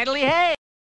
idly hay.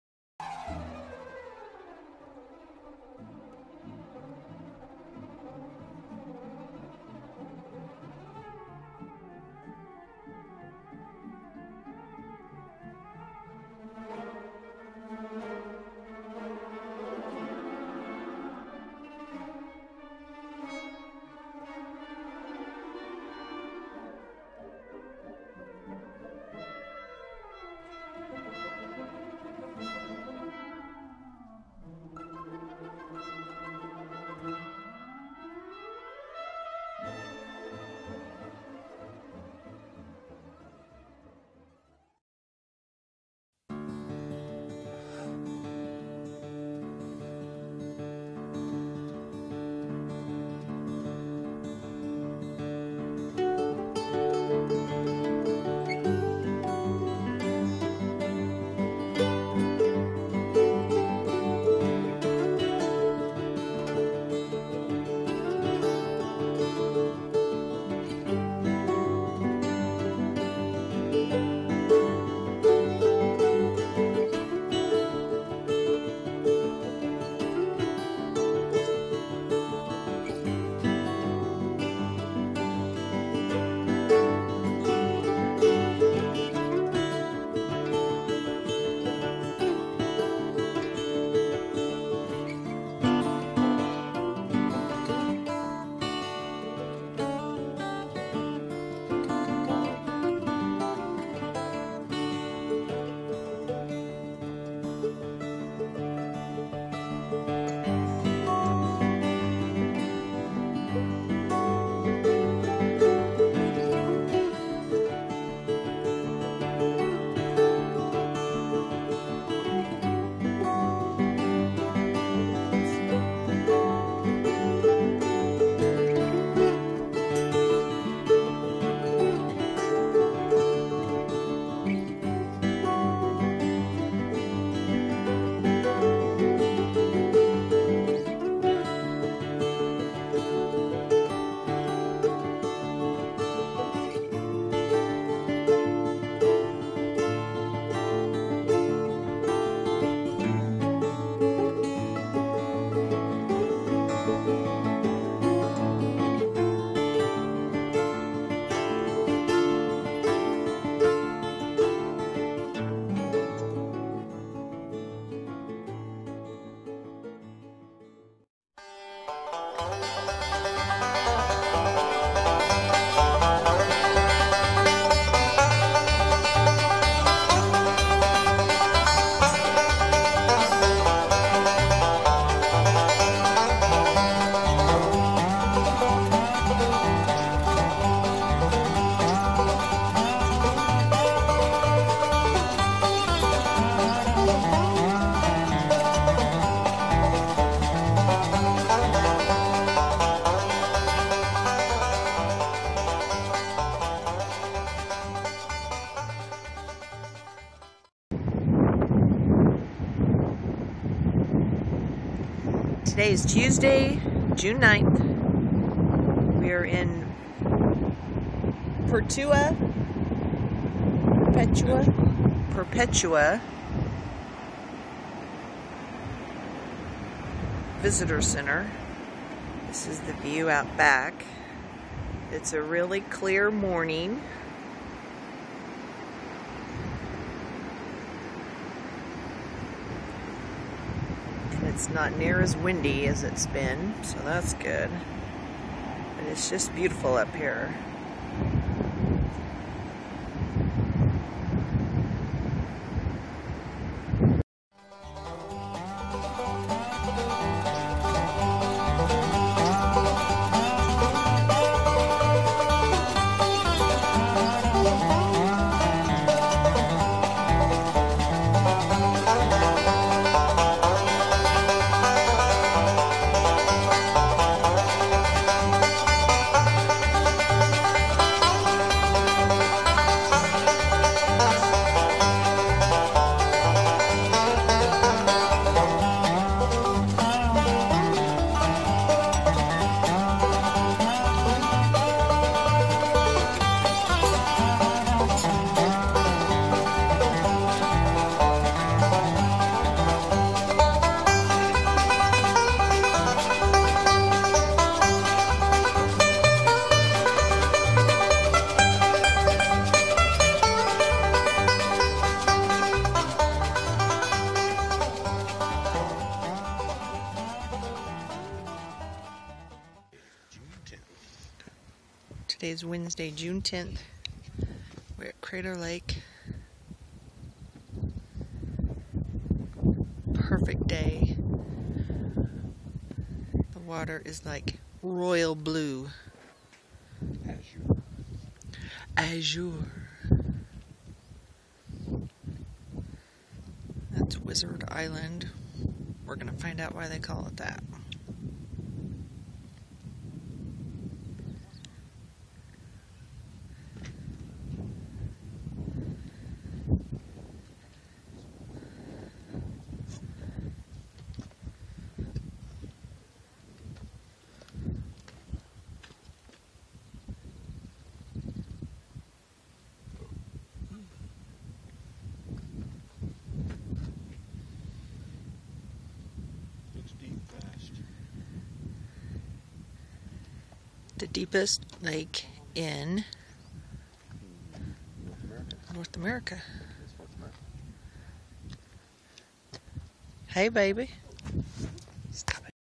Today is Tuesday, June 9th. We are in Perpetua Visitor Center. This is the view out back. It's a really clear morning. It's not near as windy as it's been, so that's good. But it's just beautiful up here. Today is Wednesday, June 10th. We're at Crater Lake. Perfect day. The water is like royal blue. Azure. That's Wizard Island. We're gonna find out why they call it that. The deepest lake in North America. Hey, baby. Stop it.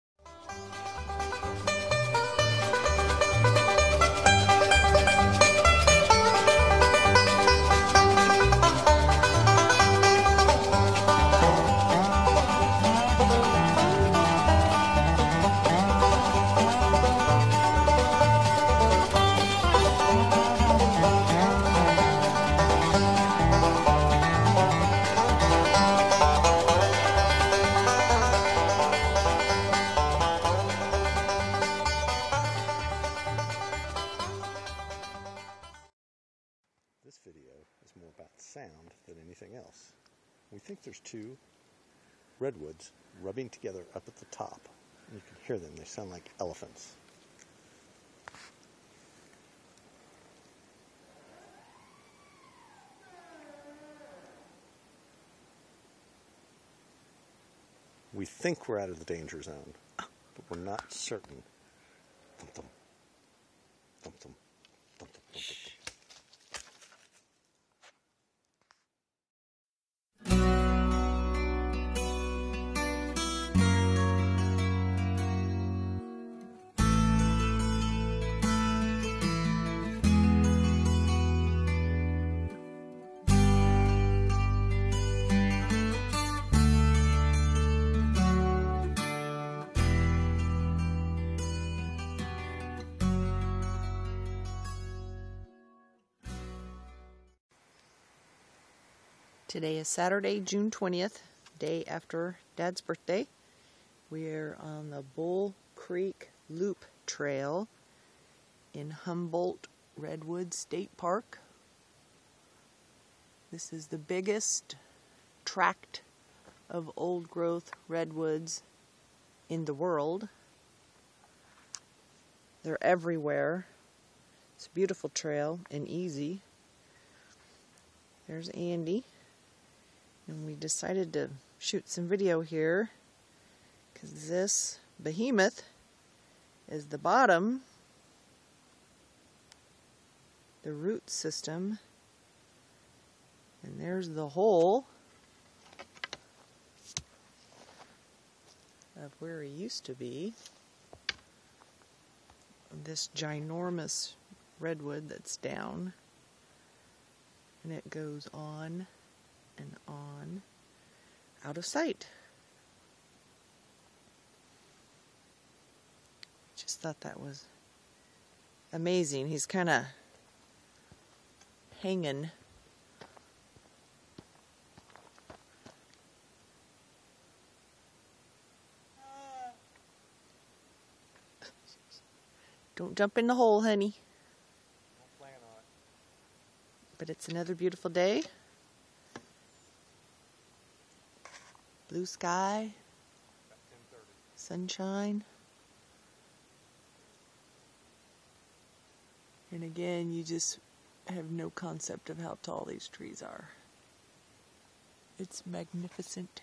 This video is more about sound than anything else. We think there's two redwoods rubbing together up at the top. And you can hear them. They sound like elephants. We think we're out of the danger zone, but we're not certain. Thump, thump. Thump, thump. Thump, thump, thump, thump. Today is Saturday, June 20th, day after Dad's birthday. We're on the Bull Creek Loop Trail in Humboldt Redwood State Park. This is the biggest tract of old-growth redwoods in the world. They're everywhere. It's a beautiful trail and easy. There's Andy. And we decided to shoot some video here because this behemoth is the bottom, the root system, and there's the hole of where he used to be. This ginormous redwood that's down, and it goes on and on, out of sight. Just thought that was amazing. He's kind of hanging. Don't jump in the hole, honey. Don't plan on it. But it's another beautiful day. Blue sky, sunshine, and again, you just have no concept of how tall these trees are. It's magnificent.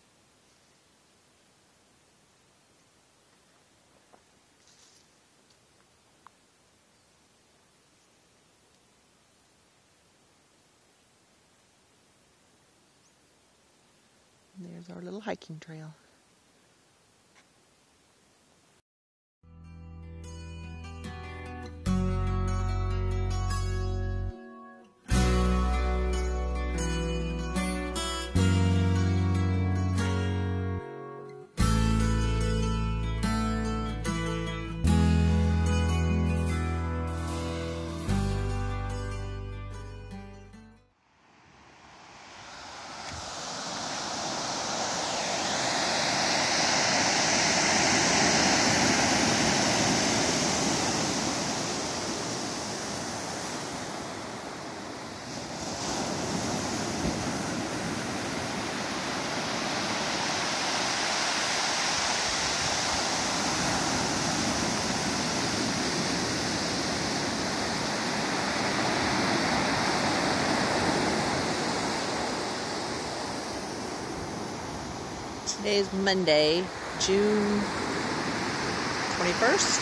And there's our little hiking trail. Today is Monday, June 21st,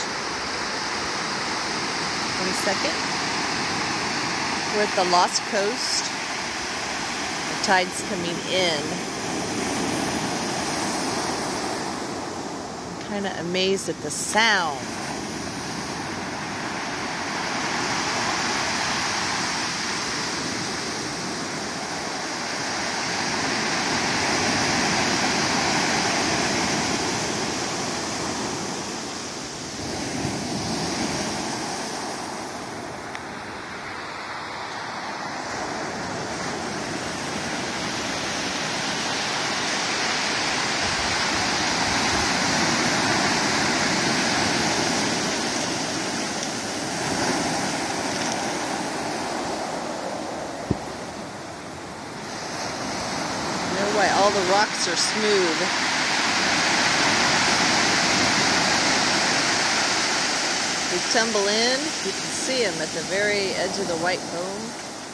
22nd. We're at the Lost Coast. The tide's coming in. I'm kind of amazed at the sound. Why all the rocks are smooth. We tumble in, you can see them at the very edge of the white foam.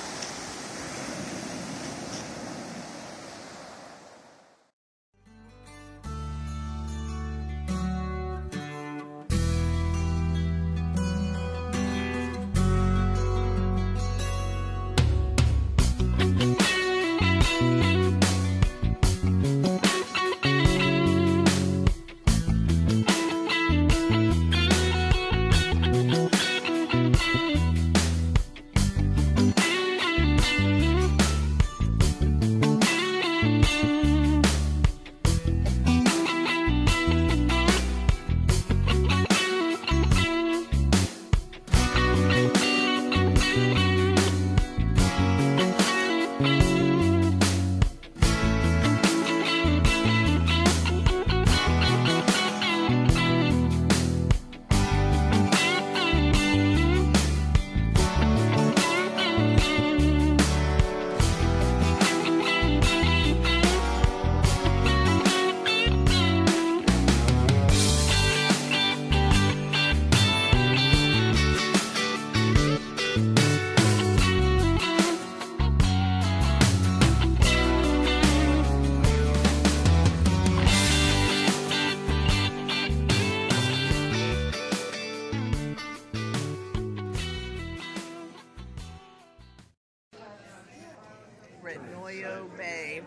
Bay.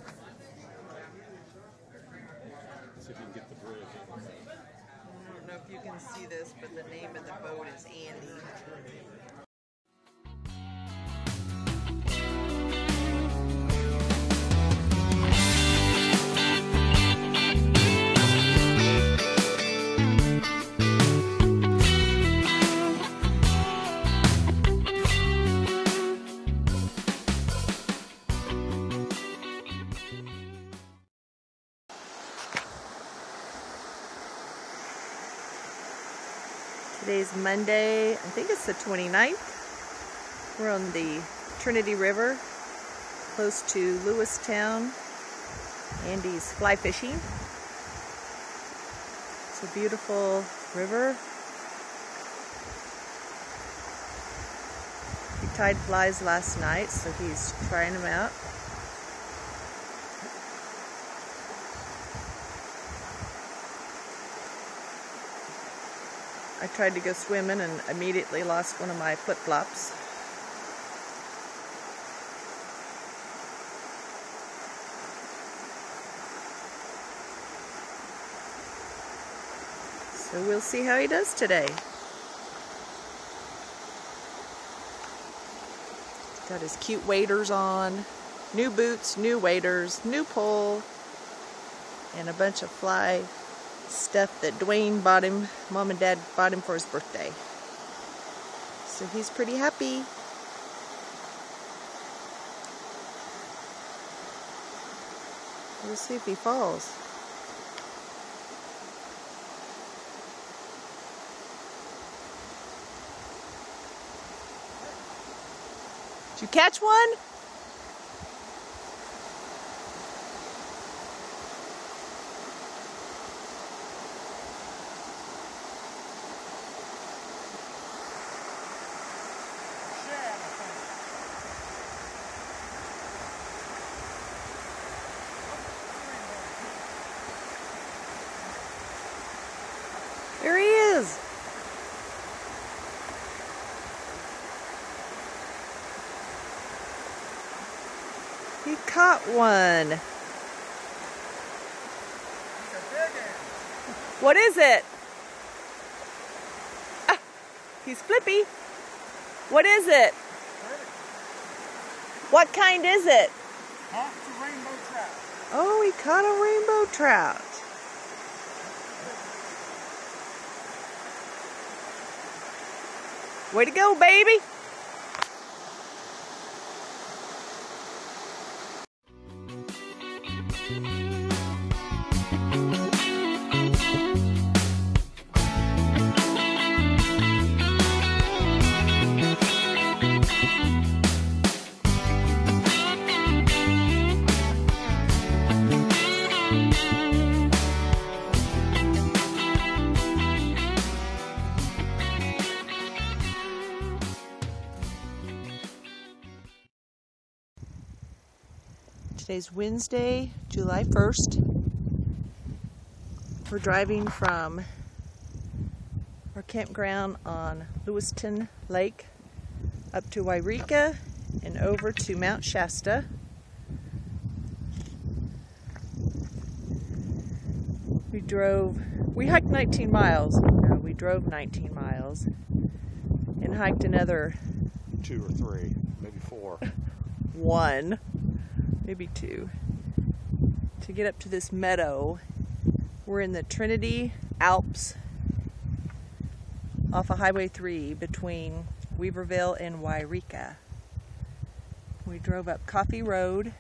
See if you can get the bridge. I don't know if you can see this, but the name of the boat is Andy. Today's Monday, I think it's the 29th. We're on the Trinity River, close to Lewistown. Andy's fly fishing. It's a beautiful river. He tied flies last night, so he's trying them out. I tried to go swimming and immediately lost one of my flip-flops. So we'll see how he does today. Got his cute waders on, new boots, new waders, new pole, and a bunch of fly stuff that Dwayne bought him, Mom and Dad bought him for his birthday. So he's pretty happy. We'll see if he falls. Did you catch one? He caught one. What is it? Ah, he's flippy. What is it? What kind is it? It's a rainbow trout. Oh, he caught a rainbow trout. Way to go, baby. Today's Wednesday, July 1st. We're driving from our campground on Lewiston Lake up to Wairika and over to Mount Shasta. We hiked 19 miles. No, we drove 19 miles and hiked another 2 or 3, maybe 4. 1. Maybe 2, to get up to this meadow. We're in the Trinity Alps off of Highway 3 between Weaverville and Wairika. We drove up Coffee Road.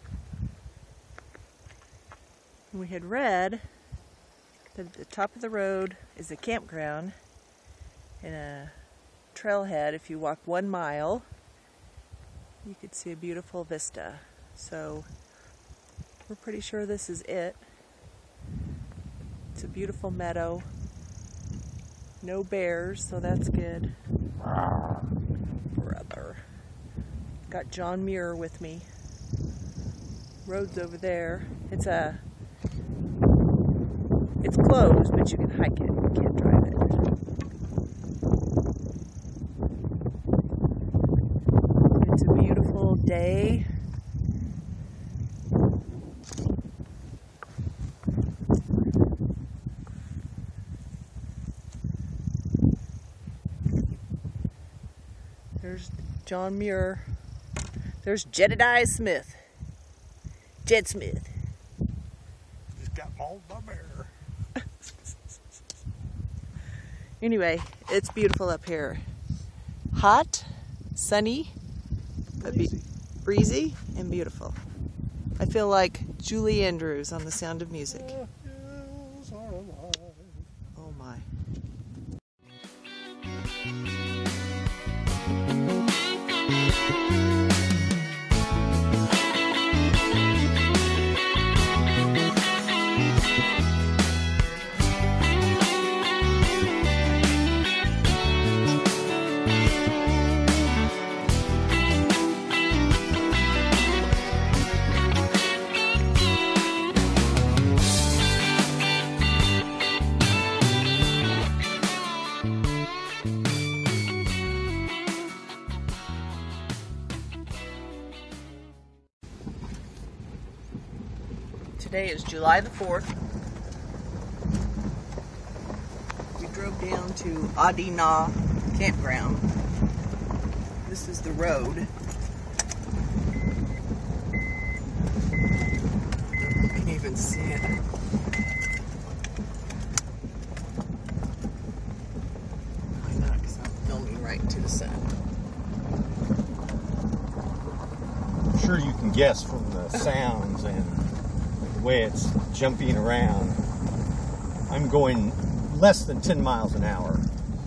We had read that at the top of the road is a campground and a trailhead. If you walk 1 mile, you could see a beautiful vista. So we're pretty sure this is it. It's a beautiful meadow. No bears, so that's good. Brother. Got John Muir with me. Road's over there. It's closed, but you can hike it. You can't drive it. It's a beautiful day. There's John Muir. There's Jedediah Smith. Jed Smith. Just got mauled by a bear. Anyway, it's beautiful up here. Hot, sunny, breezy, and beautiful. I feel like Julie Andrews on The Sound of Music. Oh my. Today is July the 4th. We drove down to Adina Campground. This is the road. You can even see it. Why not? Because I'm filming right to the sun. I'm sure you can guess from the sounds and the way it's jumping around. I'm going less than 10 miles an hour.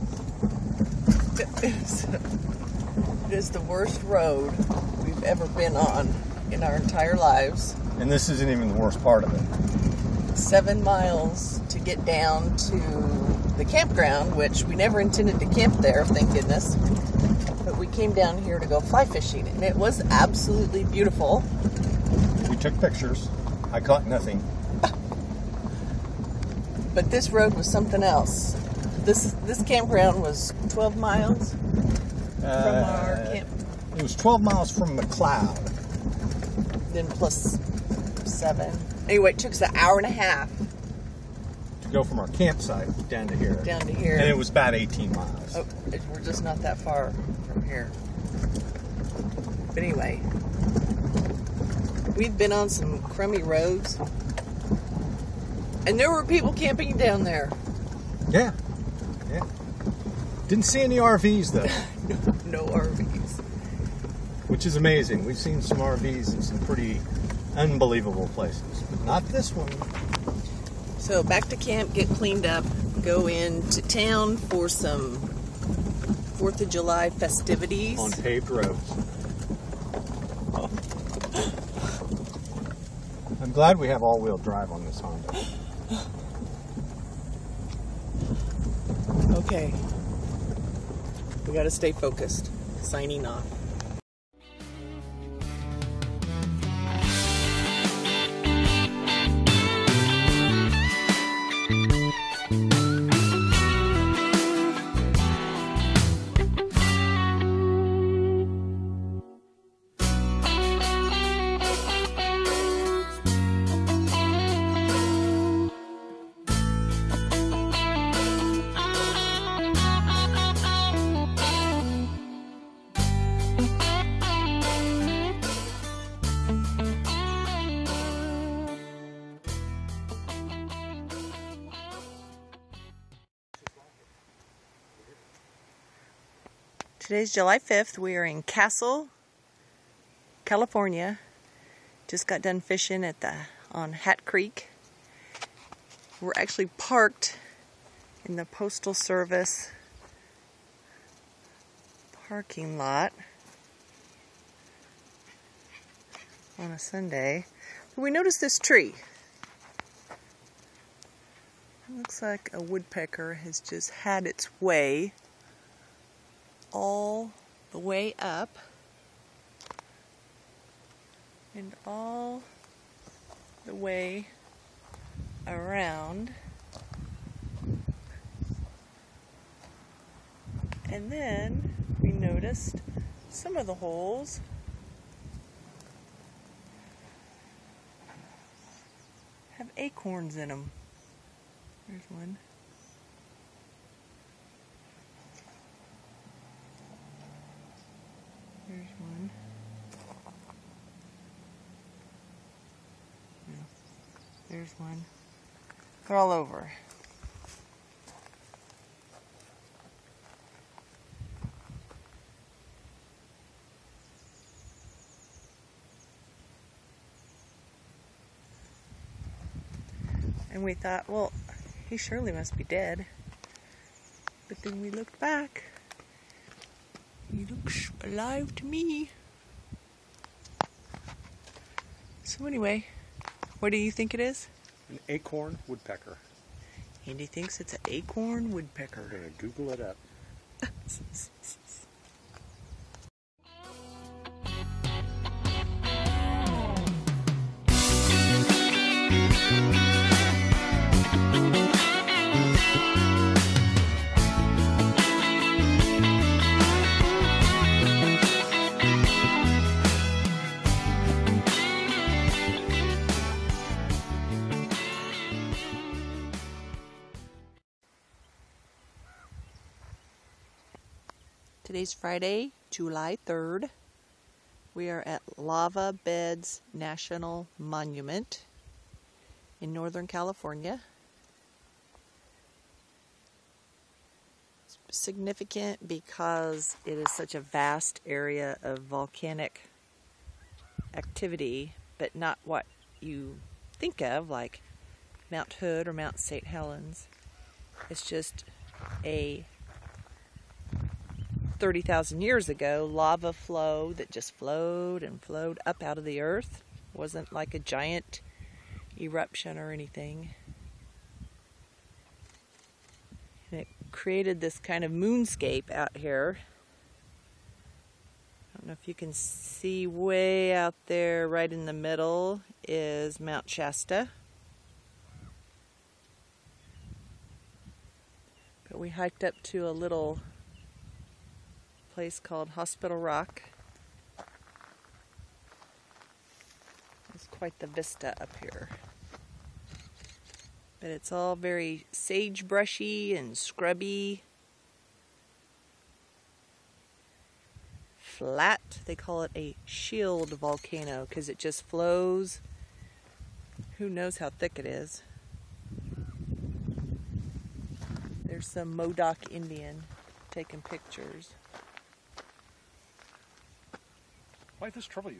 It is the worst road we've ever been on in our entire lives. And this isn't even the worst part of it. 7 miles to get down to the campground, which we never intended to camp there, thank goodness. But we came down here to go fly fishing, and it was absolutely beautiful. We took pictures. I caught nothing. But this road was something else. This campground was 12 miles from our camp. It was 12 miles from McLeod. then plus 7. Anyway, it took us an hour and a half To go from our campsite down to here. down to here. And it was about 18 miles. Oh, we're just not that far from here. But anyway, we've been on some crummy roads, and there were people camping down there. Yeah. Yeah. Didn't see any RVs though. No RVs. Which is amazing. We've seen some RVs in some pretty unbelievable places, but not this one. So back to camp, get cleaned up, go into town for some 4th of July festivities. On paved roads. I'm glad we have all-wheel drive on this Honda. Okay. We gotta stay focused. Signing off. Today's July 5th. We are in Castle, California. Just got done fishing on Hat Creek. We're actually parked in the Postal Service parking lot on a Sunday. But we noticed this tree. It looks like a woodpecker has just had its way all the way up and all the way around, and then we noticed some of the holes have acorns in them. There's one. There's one. Yeah. There's one. They're all over. And we thought, well, he surely must be dead. But then we looked back. He looks alive to me. So anyway, what do you think it is? An acorn woodpecker. Andy thinks it's an acorn woodpecker. I'm going to Google it up. Today's Friday, July 3rd. We are at Lava Beds National Monument in Northern California. It's significant because it is such a vast area of volcanic activity, but not what you think of, like Mount Hood or Mount St. Helens. It's just a 30,000 years ago lava flow that just flowed and flowed up out of the earth. It wasn't like a giant eruption or anything. And it created this kind of moonscape out here. I don't know if you can see way out there, right in the middle is Mount Shasta. But we hiked up to a little place called Hospital Rock. quite the vista up here. But it's all very sagebrushy and scrubby. Flat. They call it a shield volcano because it just flows. Who knows how thick it is. There's some Modoc Indian taking pictures. Why does this trouble you?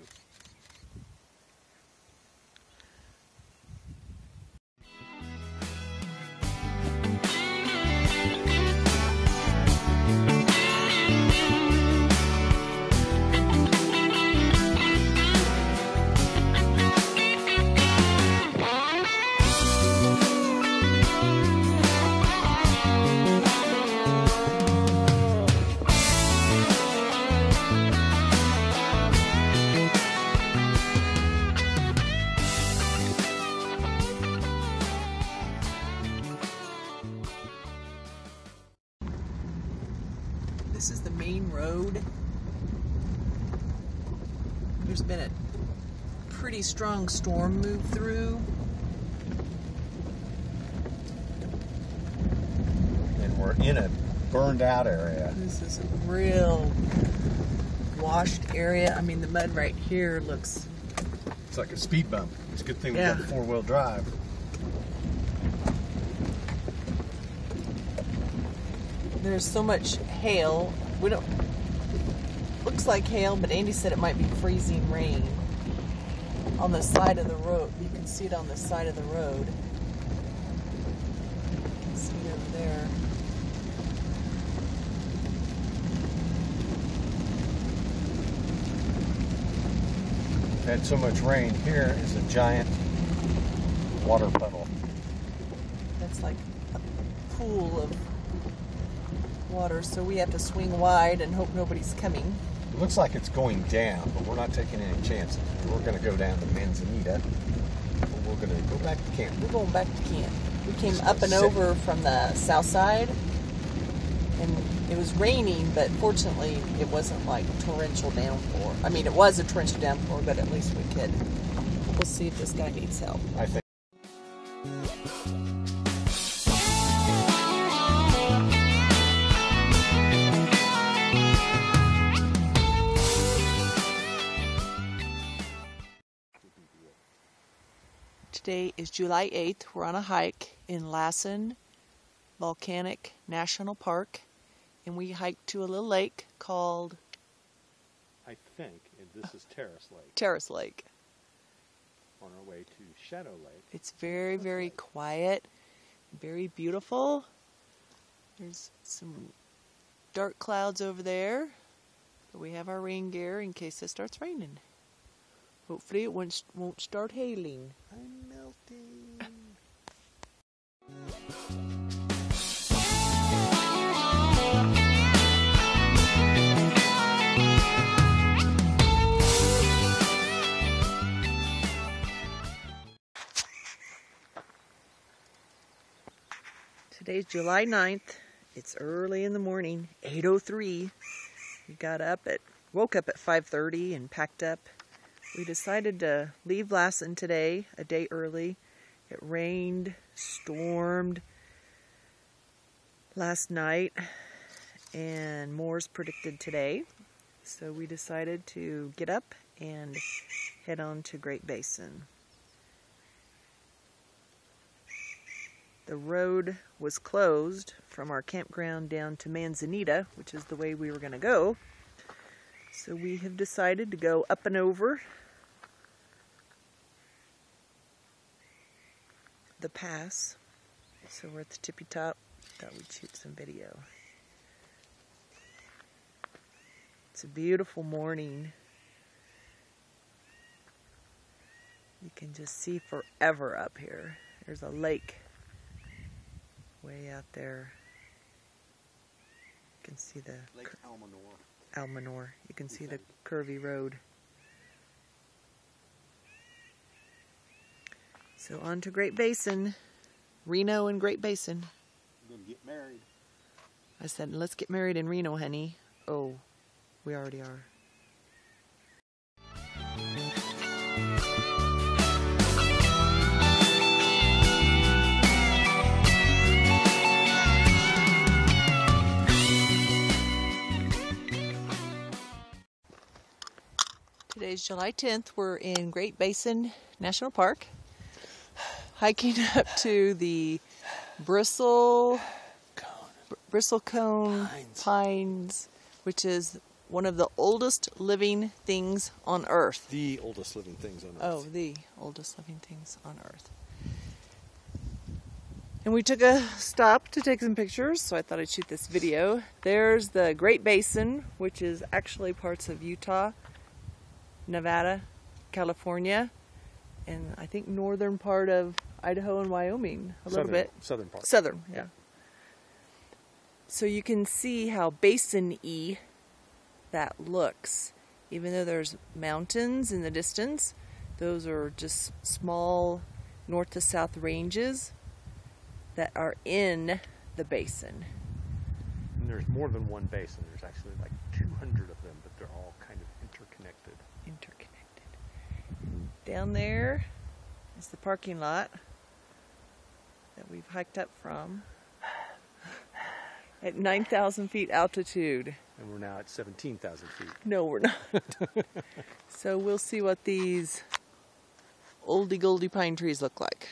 This is the main road. There's been a pretty strong storm move through. And we're in a burned out area. This is a real washed area. I mean, the mud right here looks... It's like a speed bump. It's a good thing we Yeah. got four-wheel drive. There's so much hail. We don't... Looks like hail, but Andy said it might be freezing rain on the side of the road. You can see it on the side of the road. You can see it over there. We've had so much rain. Here is a giant water puddle. That's like a pool of water, so we have to swing wide and hope nobody's coming. It looks like it's going down, but we're not taking any chances. We're going to go down to Manzanita. We're going to go back to camp. We're going back to camp. We came Just up and sit. over from the south side, and it was raining, but fortunately it wasn't like torrential downpour. I mean, it was a torrential downpour, but at least we could. We'll see if this guy needs help. I think. Today is July 8th. We're on a hike in Lassen Volcanic National Park, and we hiked to a little lake called I think this is Terrace Lake. Terrace Lake. On our way to Shadow Lake. It's very, very quiet, very beautiful. There's some dark clouds over there, but we have our rain gear in case it starts raining. Hopefully it won't start hailing. I'm melting. Today's July 9th. It's early in the morning, 8:03. We woke up at 5:30 and packed up. We decided to leave Lassen today, a day early. It rained, stormed last night, and more's predicted today. So we decided to get up and head on to Great Basin. The road was closed from our campground down to Manzanita, which is the way we were going to go. So we have decided to go up and over the pass. So we're at the tippy top. Thought we'd shoot some video. It's a beautiful morning. You can just see forever up here. There's a lake way out there. You can see the Lake Almanor. Almanor. You can see the curvy road. So on to Great Basin. Reno and Great Basin. We're going to get married. I said, let's get married in Reno, honey. Oh, we already are. July 10th, we're in Great Basin National Park, hiking up to the Bristlecone Pines, which is one of the oldest living things on Earth. The oldest living things on Earth. Oh, the oldest living things on Earth. And we took a stop to take some pictures, so I thought I'd shoot this video. There's the Great Basin, which is actually parts of Utah, Nevada, California, and I think northern part of Idaho and Wyoming, little bit. Southern part. Southern, yeah. So you can see how basin-y that looks. Even though there's mountains in the distance, those are just small north to south ranges that are in the basin. And there's more than one basin. There's actually like 200 of them, but they're all kind of interconnected. Down there is the parking lot that we've hiked up from at 9,000 feet altitude. And we're now at 17,000 feet. No, we're not. So we'll see what these oldie goldie pine trees look like.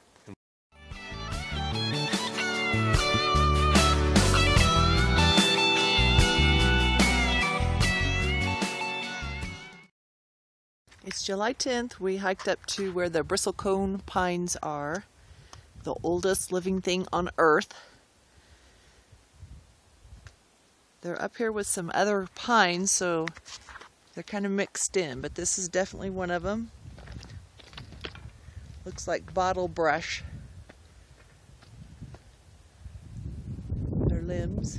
It's July 10th. We hiked up to where the bristlecone pines are, the oldest living thing on Earth. They're up here with some other pines, so they're kind of mixed in, but this is definitely one of them. Looks like bottle brush. Their limbs.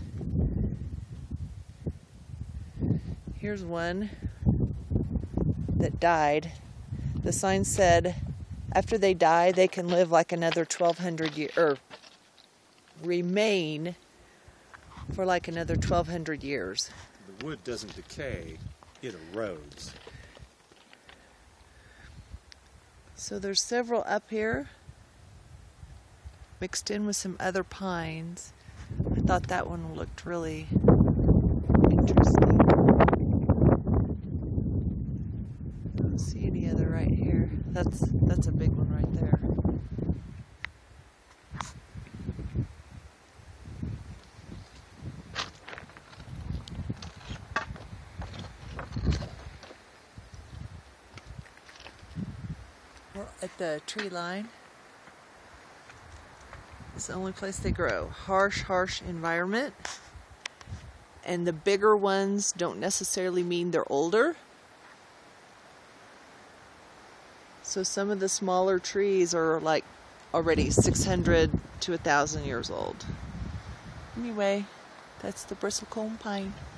Here's one that died. The sign said after they die they can live like another 1,200 years, or remain for like another 1,200 years. The wood doesn't decay, it erodes. So there's several up here mixed in with some other pines. I thought that one looked really interesting. Don't see any other right here. That's a big one right there. We're at the tree line. It's the only place they grow. Harsh environment. And the bigger ones don't necessarily mean they're older. So some of the smaller trees are like already 600 to 1,000 years old. Anyway, that's the bristlecone pine.